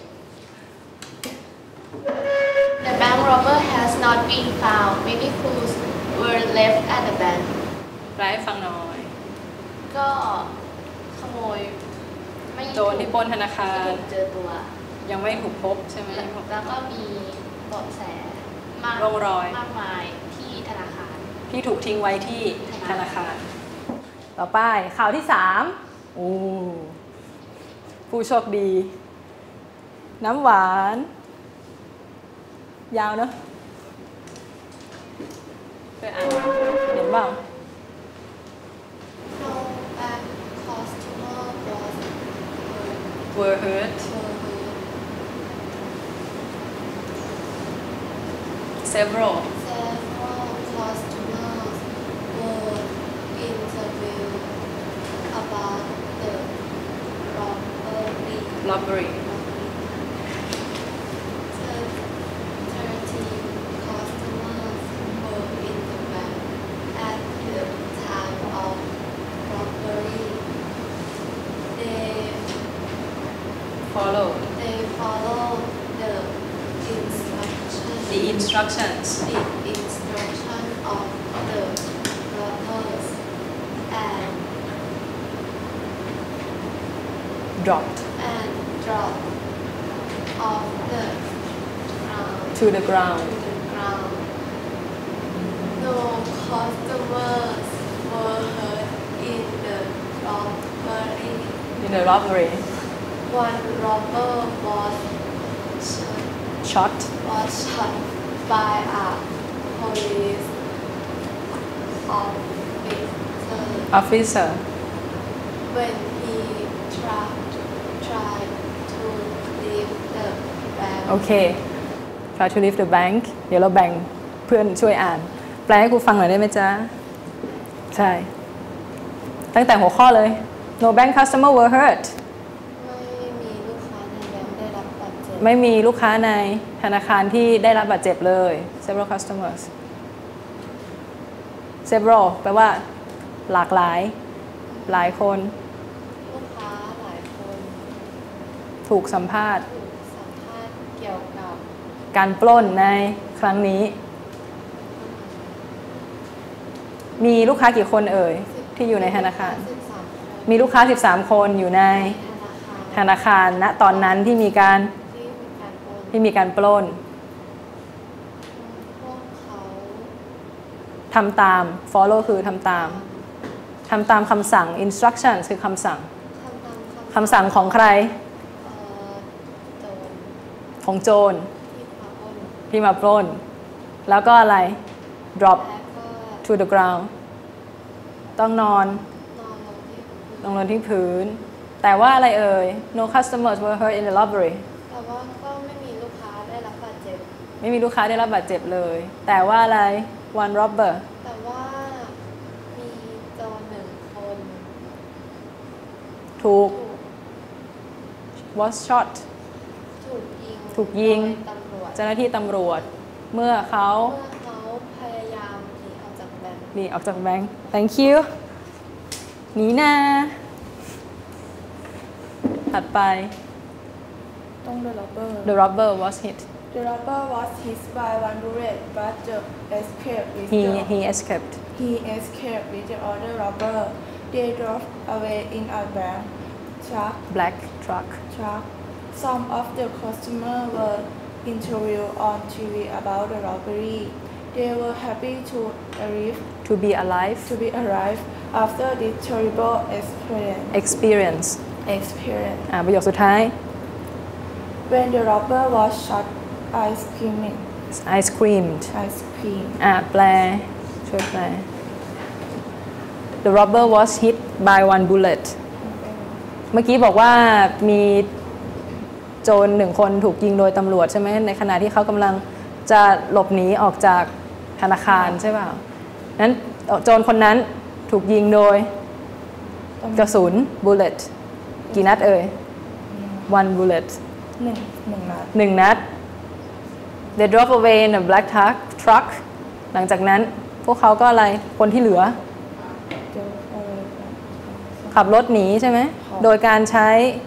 The bank robber has not been found. Many clues were left at the bank. แปลให้ฟังหน่อยก็ขโมยไม่โจรที่ปล้นธนาคารเจอตัวยังไม่ถูกพบใช่ไหมแล้วก็มีเบาะแสมากร่องรอยมากมายที่ธนาคารที่ถูกทิ้งไว้ที่ธนาคารต่อไปข่าวที่สามโอ้ผู้โชคดีน้ำหวานยาวเนอะไปอ่านเห็นเปล่า No bank customer was were hurt several several customers were interviewed about the robbery robbery follow they follow the instructions the instructions the instruction of the robbers and dropped and dropped off the ground to the ground to the ground no customers were hurt in the robbery in the robbery one robber was shot was shot by a police officer officer when he tried tried to leave the bank โอเค try to leave the bank เดี๋ยวเราแบ่งเพื่อนช่วยอ่านแปลให้ครูฟังหน่อยได้ไหมจ๊ะใช่ตั้งแต่หัวข้อเลย no bank customer were hurt ไม่มีลูกค้าในแบงค์ได้รับบาดเจ็บไม่มีลูกค้าในธนาคารที่ได้รับบาดเจ็บเลย several customers several แปลว่าหลากหลายหลายคนลูกค้าหลายคนถูกสัมภาษณ์ถูกสัมภาษณ์เกี่ยวกับการปล้นในครั้งนี้ มีลูกค้ากี่คนเอ่ยที่อยู่ในธนาคารสิบสามคนมีลูกค้าสิบสามคนอยู่ในธนาคารธนาคารณตอนนั้นที่มีการที่มีการโอนที่มีการปล้นพวกเขาทำตาม follow คือทำตามทำตามคำสั่ง instruction คือคำสั่งทำตามคำสั่งของใครเอ่อโจรของโจรที่มาโอนที่มาปล้น แล้วก็อะไร drop และก็ to the ground ต้องนอนนอนลงที่พื้นลงนอนที่พื้น แต่ว่าอะไรเอ่ย no customers were hurt in the robbery แต่ว่าก็ไม่มีลูกค้าได้รับบาดเจ็บไม่มีลูกค้าได้รับบาดเจ็บเลย แต่ว่าอะไร one robber แต่ว่ามีโจรหนึ่งคนถูกถูก was shot ถูกยิงถูกยิงโดตำรวจเจ้าหน้าที่ตำรวจ เมื่อเขาเมื่อเขาพยายามหนีออกจากแบงค์หนีออกจากแบงค์ thank you หนีนาถัดไปต้อง the robber the robber was hit the robber was hit by one bullet but the escaped with he the he escaped he escaped with the other robber they drove away in a bank truck black truck truck some of the customers were interviewed on T V about the robbery they were happy to arrive to be alive to be arrived after this terrible experience experience experience อ่าประโยคสุดท้าย when the robber was shot I screamed I screamed I screamed อ่าแปลช่วยแปล the robber was hit by one bullet เมื่อกี้บอกว่ามีโจรหนึ่งคนถูกยิงโดยตำรวจใช่ไหมในขณะที่เขากำลังจะหลบหนีออกจากธนาคารใช่เปล่านั้นโจรคนนั้นถูกยิงโดยกระสุน bullet กี่นัดเอ่ย one bullet หนึ่งหนึ่งนัดหนึ่งนัด they drove away in a black truck truck หลังจากนั้นพวกเขาก็อะไรคนที่เหลือเดี๋ยวเอาไว้ขับรถหนีใช่ไหมครับโดยการใช้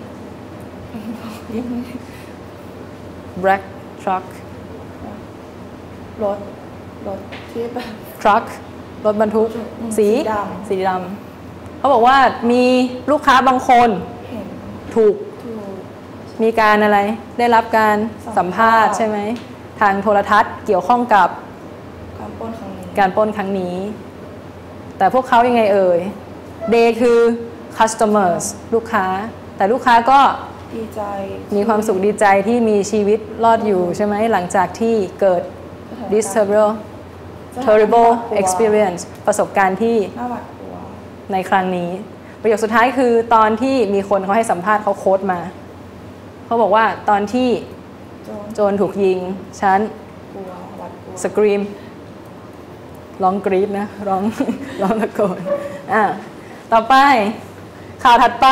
black truck รถรถที่แบบ truck รถบรรทุกอืมสีสีดำสีดำเขาบอกว่ามีลูกค้าบางคนเห็นถูกถูกมีการอะไรได้รับการสัสัมมภาภาษษณ์ณ์ใช่ไหมทางโทรทัศน์เกี่ยวข้องกับการปล้นครั้งนี้การปล้นครั้งนี้ แต่พวกเขายังไงเอ่ย they คือ customers ลูกค้า แต่ลูกค้าก็ดีใจมีความสุขดีใจที่มีชีวิตรอดอยู่ใช่ไหมหลังจากที่เกิด this terrible terrible experience ประสบการณ์ที่น่าหวาดกลัวในครั้งนี้ประโยคสุดท้ายคือตอนที่มีคนเขาให้สัมภาษณ์เขาโค้ดมาเขาบอกว่าตอนที่โจรโจรถูกยิงฉันกลัวหวาดกลัวสกรีมร้องกรี๊ดนะร้อง ร้องตะโกนอ่ะต่อไปข่าวถัดไป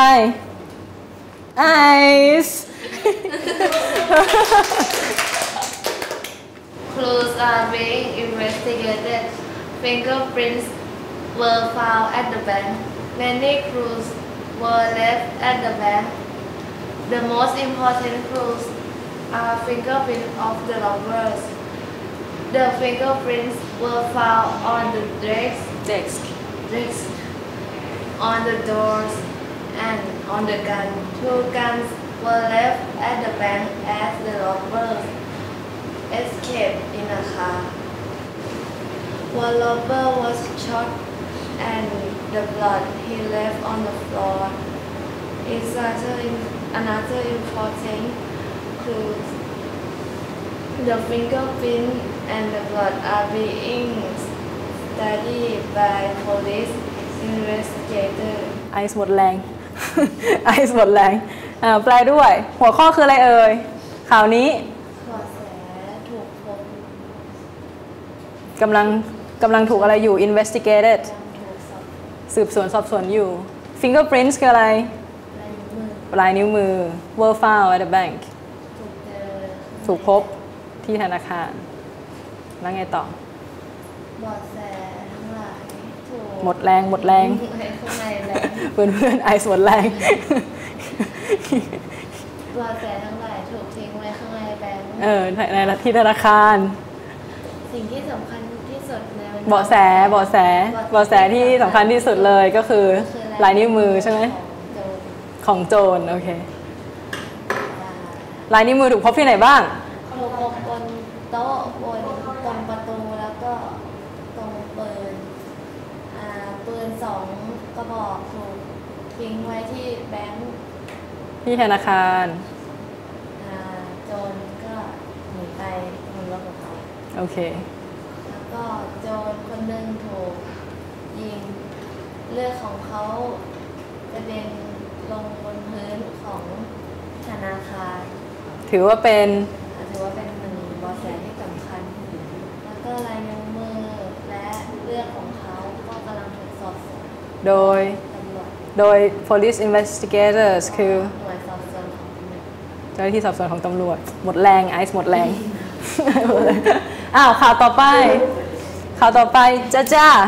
Ice Clues are being investigated. Fingerprints were found at the bank. Many clues were left at the bank. The most important clues are fingerprints of the robbers. The fingerprints were found on the desk, desk desk, on the doors, and on the gun. Two guns were left at the bank as the robbers escaped in a car. One robber was shot and the blood he left on the floor is another, another important clue. The fingerprint and the blood are being studied by police investigators. ไอซ์หมดแรง ไอซ์หมดแรงอ่าแปลด้วย หัวข้อคืออะไรเอ่ยข่าวนี้เบาะแสถูกพบกำลังกำลังถูกอะไรอยู่ investigated กำลังถูกสอบสืบสวนสอบสวนอยู่ fingerprints คืออะไรลายนิ้วมือลายนิ้วมือ were found at the bank ถูกเจอถูกพบที่ธนาคาร แล้วไงต่อเบาะแสทั้งหลายถูกหมดแรงหมดแรงให้ข้างในแรงเพื่อนเพื่อนไอซ์หมดแรงเบาะแสทั้งหลายถูกทิ้งไว้ข้างในแบงค์เออในในที่ธนาคารสิ่งที่สำคัญที่สุดในวันนี้เบาะแสเบาะแสเบาะแสที่สำคัญที่สุดเลยก็คือคือลายนิ้วมือใช่ไหมของโจรของโจรโอเคอ่าลายนิ้วมือถูกพบที่ไหนบ้างถูกพบบนโต๊ะบนตรงประตูแล้วก็ตรงปืนอ่าปืนสองกระบอกถูกทิ้งไว้ที่แบงค์ที่ธนาคารอ่าโจรก็หนีไปบนรถของเขาโอเคแล้วก็โจรคนหนึ่งถูกยิงเลือดของเขากระเด็นลงบนพื้นของธนาคารถือว่าเป็นอ่าถือว่าเป็นหนึ่งเบาะแสที่สำคัญ แล้วก็ลายนิ้วมือและเลือดของเขาก็กำลังถูกสอบสวนโดยตำรวจโดย police investigators คือหน่วยสอบสวนของตำรวจเจ้าหน้าที่สอบสวนของตำรวจ หมดแรงไอซ์หมดแรง อ้าวข่าวต่อไป ข่าวต่อไปจ้าจ้า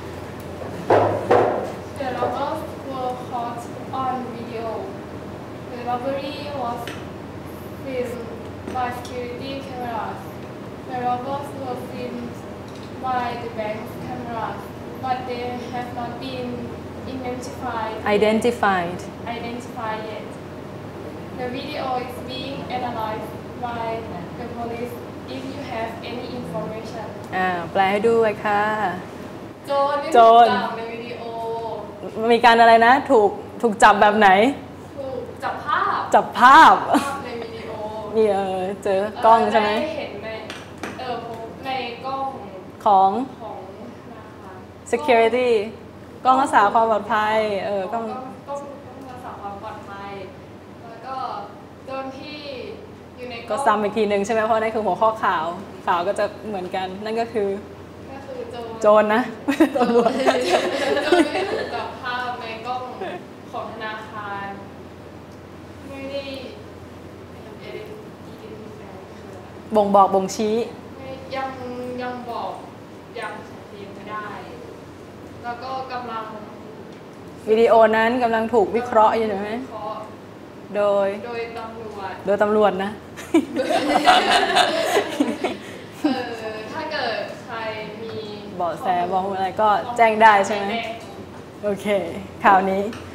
The robbers were caught on video. The robbery was filmed by security cameras. The robbers were filmed by the bank's cameras, but they have not been identified identified identified yet. The video is being analyzed by the police. If you have any information. อ่าแปลให้ด้วยค่ะโจรนี่โจถูกรจับในวิดีโอมีการอะไรนะ ถูกถูกจับแบบไหนถูกจับภาพจับภาพภาพในวิดีโอนี่เออเจอกล้องใช่ไหมได้เห็นในเออพบในกล้องของของธนาคาร security กล้องรักษาความปลอดภัยเออกล้องต้องต้องต้องรักษาความปลอดภัย แล้วก็โจรที่อยู่ในกล้ก็องซ้ำอีกทีหนึ่งใช่ไหมเพราะนั่นคือหัวข้อข่าวข่าวก็จะเหมือนกัน นั่นก็คือก็คือโจรโจรนะ ตำรวจโจรที่ถูกจับภาพในกล้องของธนาคาร ไม่ได้เอเดนอีเดนแบงค์บ่งบอกบ่งชี้ไม่ยังยังบอกยังชัดเจนไม่ได้ แล้วก็กำลังวิดีโอนั้นกำลังถูกวิเคราะห์อยู่ใช่ไหมวิเคราะห์โดยโดยตำรวจโดยตำรวจนะเออถ้าเกิดใครมีเบาะแสบอกอะไรก็แจ้งได้ใช่ไหม โอเค ข่าวนี้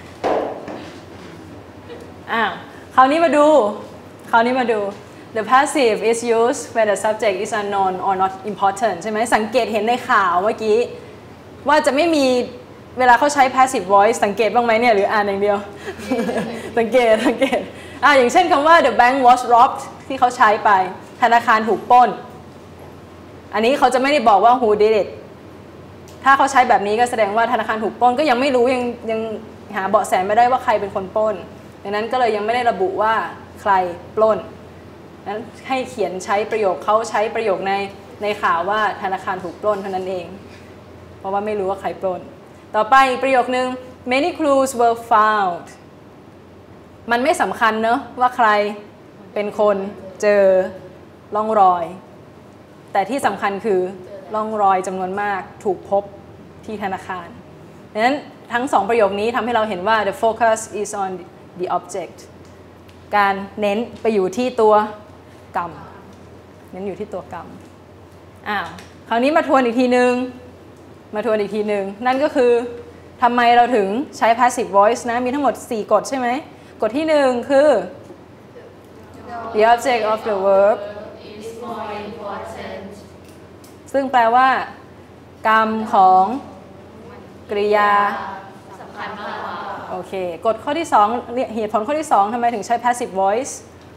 อ้าว คราวนี้มาดู คราวนี้มาดู the passive is used when the subject is unknown or not important ใช่ไหม สังเกตเห็นในข่าวเมื่อกี้ ว่าจะไม่มีเวลาเขาใช้ passive voice สังเกตบ้างไหมเนี่ย หรืออ่านอย่างเดียว สังเกต สังเกต อ่าอย่างเช่นคำว่า the bank was robbed ที่เขาใช้ไป ธนาคารถูกปล้น อันนี้เขาจะไม่ได้บอกว่า who did it ถ้าเขาใช้แบบนี้ก็แสดงว่าธนาคารถูกปล้นก็ยังไม่รู้ยังยังหาเบาะแสไม่ได้ว่าใครเป็นคนปล้นดังนั้นก็เลยยังไม่ได้ระบุว่าใครปล้นนั้นให้เขียนใช้ประโยคเขาใช้ประโยคในในข่าวว่าธนาคารถูกปล้นเท่านั้นเอง เพราะว่าไม่รู้ว่าใครปล้น ต่อไปประโยคนึง many clues were found มันไม่สำคัญเนอะว่าใครเป็นคนเจอร่องรอย แต่ที่สำคัญคือร่องรอยจำนวนมากถูกพบที่ธนาคารดังนั้นทั้งสองประโยคนี้ทำให้เราเห็นว่า the focus is on the object การเน้นไปอยู่ที่ตัวกรรมเน้นอยู่ที่ตัวกรรมอ้าวคราวนี้มาทวนอีกทีนึงมาทวนอีกทีนึงนั่นก็คือทำไมเราถึงใช้ passive voice นะมีทั้งหมดสี่กฎใช่ไหมกฎที่หนึ่งคือ the object of the verb is more important ซึ่งแปลว่า กรรมของกริยาสำคัญมากกว่าโอเคกฎข้อที่สองเหตุผลข้อที่สองทำไมถึงใช้ passive voice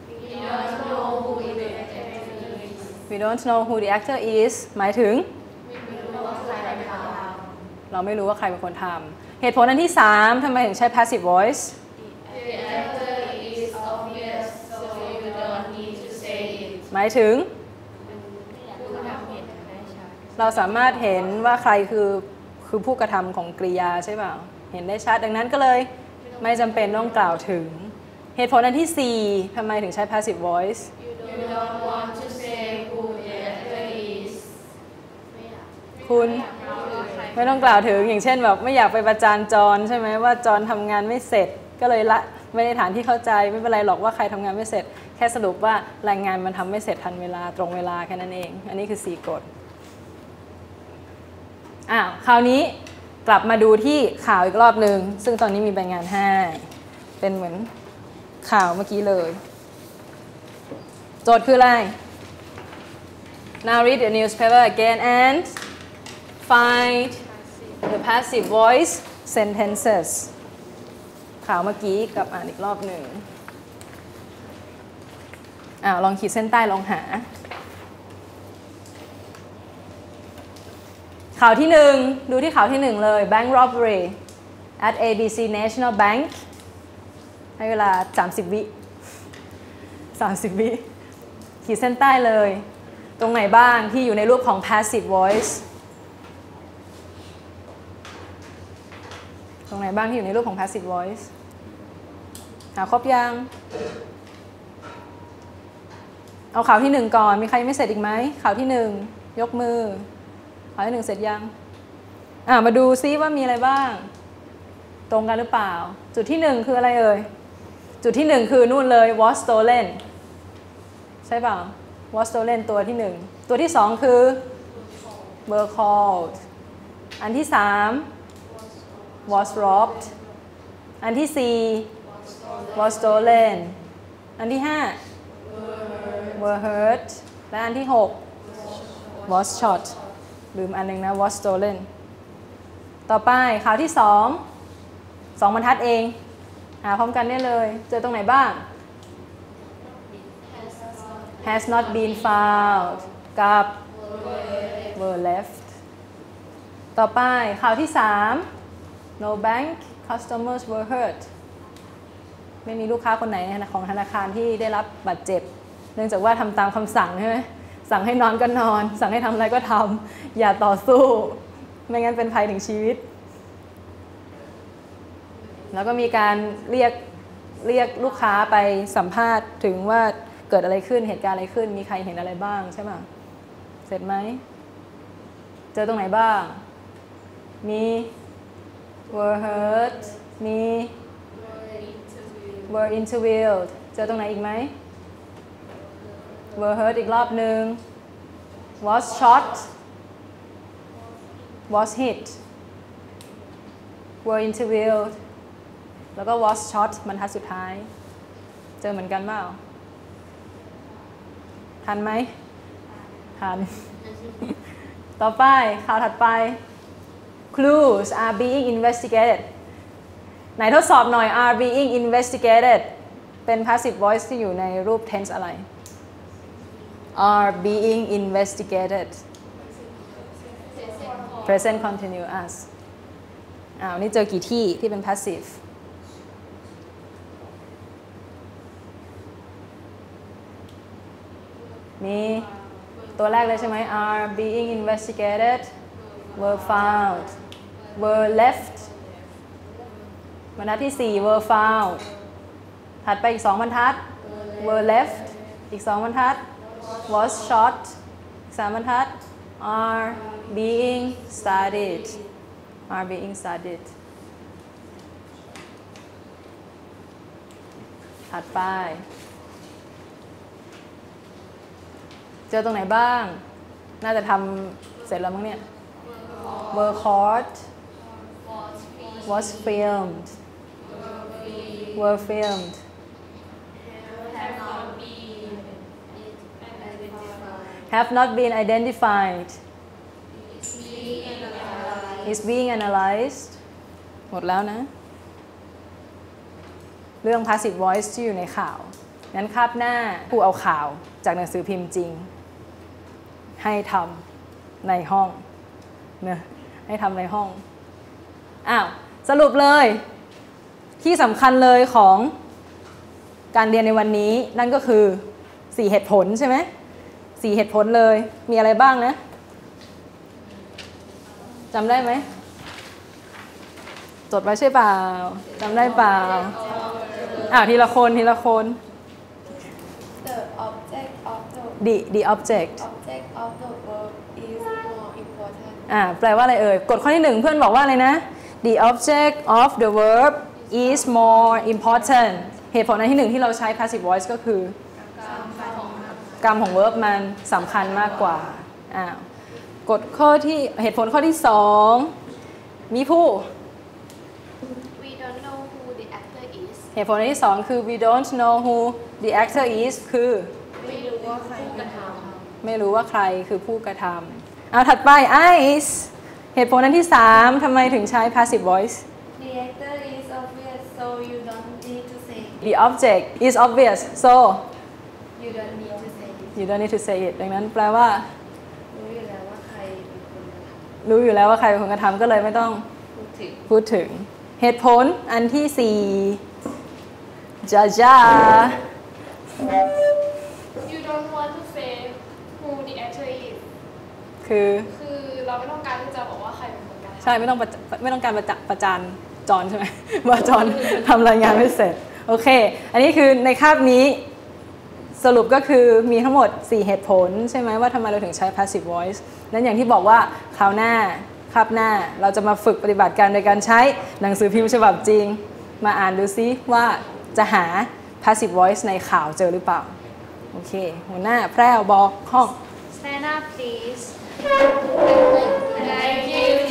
we don't know who the actor is หมายถึง เราไม่รู้ว่าใครเป็นคนทำเหตุผลอันที่สามทำไมถึงใช้ passive voice The actor is obvious so you don't need to say it หมายถึง เราสามารถเห็นว่าใครคือคคือผู้กระทำของกริยาใช่เปล่าเห็นได้ชัดดังนั้นก็เลยไม่จำเป็นต้องกล่าวถึงเหตุผลอันที่สี่ทำไมถึงใช้ passive voice You don't want to say who the actor is คุณไม่ต้องกล่าวถึงอย่างเช่นแบบไม่อยากไปประจานจอนใช่ไหมว่าจอนทำงานไม่เสร็จก็เลยละไม่ได้ฐานที่เข้าใจไม่เป็นไรหรอกว่าใครทำงานไม่เสร็จแค่สรุปว่ารายงานมันทำไม่เสร็จทันเวลาตรงเวลาแค่นั้นเองอันนี้คือสี่กฎอ้าวคราวนี้กลับมาดูที่ข่าวอีกรอบหนึ่งซึ่งตอนนี้มีใบงานให้เป็นเหมือนข่าวเมื่อกี้เลยโจทย์คืออะไร Now read the newspaper again and find the passive voice sentences ข่าวเมื่อกี้กับอ่านอีกรอบหนึ่งอ้าวลองขีดเส้นใต้ลองหาข่าวที่หนึ่งดูที่ข่าวที่หนึ่งเลย Bank robbery at เอ บี ซี National Bank ให้เวลาสามสิบวิสามสิบวิขีดเส้นใต้เลยตรงไหนบ้างที่อยู่ในรูปของ passive voice ตรงไหนบ้างที่อยู่ในรูปของ passive voice หาครบยังเอาข่าวที่หนึ่งก่อนมีใครไม่เสร็จอีกไหมข่าวที่หนึ่งยกมือข่าวที่หนึ่งเสร็จยังอ่ะมาดูซิว่ามีอะไรบ้างตรงกันหรือเปล่าจุดที่หนึ่งคืออะไรเอ่ยจุดที่หนึ่งคือนู่นเลย was stolen ใช่เปล่า was stolen ตัวที่หนึ่งตัวที่สองคือ were called อันที่สาม was robbed อันที่สี่ was stolen อันที่ห้า were hurt และอันที่หก was shot ลืมอันหนึ่งนะ was stolen ต่อไปข่าวที่สองสองบรรทัดเองหาพร้อมกันได้เลยเจอตรงไหนบ้าง has not been found กับ were left ต่อไปข่าวที่สาม no bank customers were hurt ไม่มีลูกค้าคนไหนของธนาคารที่ได้รับบาดเจ็บเนื่องจากว่าทำตามคำสั่งใช่ไหมสั่งให้นอนก็นอนสั่งให้ทำอะไรก็ทำอย่าต่อสู้ไม่งั้นเป็นภัยถึงชีวิตแล้วก็มีการเรียกเรียกลูกค้าไปสัมภาษณ์ถึงว่าเกิดอะไรขึ้นเหตุการณ์อะไรขึ้นมีใครเห็นอะไรบ้างใช่ไหมเสร็จไหมเจอตรงไหนบ้างมี were hurt มี were interviewed เจอตรงไหนอีกไหม were hurt อีกรอบหนึ่ง was shot was hit were interviewed แล้วก็ was shot บรรทัดสุดท้ายเจอเหมือนกันเปล่าทันไหมทัน ต่อไปข่าวถัดไป clues are being investigated ไหนทดสอบหน่อย are being investigated เป็น passive voice ที่อยู่ในรูป tense อะไร are being investigated present continuous อ้าวนี่เจอกี่ที่ที่เป็น passive มีตัวแรกเลยใช่ไหม are being investigated were found were left บรรทัดที่สี่ were found ถัดไปอีกสองบรรทัด were left อีกสองบรรทัด was shot อีกสามบรรทัด are being studied are being studied ถัดไปเจอตรงไหนบ้างน่าจะทำเสร็จแล้วมั้งเนี่ย were caught was filmed were filmed have not been identified is being analyzed หมดแล้วนะเรื่อง passive voice ที่อยู่ในข่าวงั้นคาบหน้าผู้เอาข่าวจากหนังสือพิมพ์จริงให้ทำในห้องนะให้ทำในห้องอ้าวสรุปเลยที่สำคัญเลยของการเรียนในวันนี้นั่นก็คือสี่เหตุผลใช่ไหมสี่เหตุผลเลยมีอะไรบ้างนะจำได้ไหมจดไว้ใช่เปล่าจำได้เปล่าอ่าทีละคนทีละคน The object of the the the object object of the verb is more important. อ่าแปลว่าอะไรเอ่ยกฎข้อที่หนึ่งเพื่อนบอกว่าอะไรนะ the object of the verb is more important เหตุผลในที่หนึ่งที่เราใช้ passive voice ก็คือกรรมของ verb มันสำคัญมากกว่าอ่ากฎข้อที่เหตุผลข้อที่สองมีผู้ We don't know who the actor is. เหตุผลที่สองคือ we don't know who the actor is คือไม่รู้ว่าใครกระทไม่รู้ว่าใครคือผู้กระทำเอาถัดไป ice เหตุผลอันที่สามทำไมถึงใช้ passive voice ำ The actor is obvious, so you don't need to say. the object is obvious so You don't need to say. you don't need to say it ดังนั้นแปลว่ารู้อยู่แล้วว่าใครเป็นคนกระทรู้อยู่แล้วว่าใครเป็นคนกระทำก็เลยไม่ต้องำพูดถึงพูดถึงเหตุผลอันที่สี่จ้าจ้า You don't want to say who the actor is คือคือเราไม่ต้องการที่จะบอกว่าใครเป็นคนกระทำใช่ไม่ต้องประไม่ต้องการประจประจานจอนใช่ไหม ว่าจอนทำรายงานไม่เสร็จโอเคอันนี้คือในคาบนี้สรุปก็คือมีทั้งหมดสี่เหตุผลใช่ไหมว่าทำไมเราถึงใช้ passive voice นั้นอย่างที่บอกว่าคราวหน้าคาบหน้าเราจะมาฝึกปฏิบัติการโดยการใช้หนังสือพิมพ์ฉบับจริงมาอ่านดูซิว่าจะหา passive voice ในข่าวเจอหรือเปล่าโอเคหัวหน้าแพร่วบอกห้อง Stand up please Thank you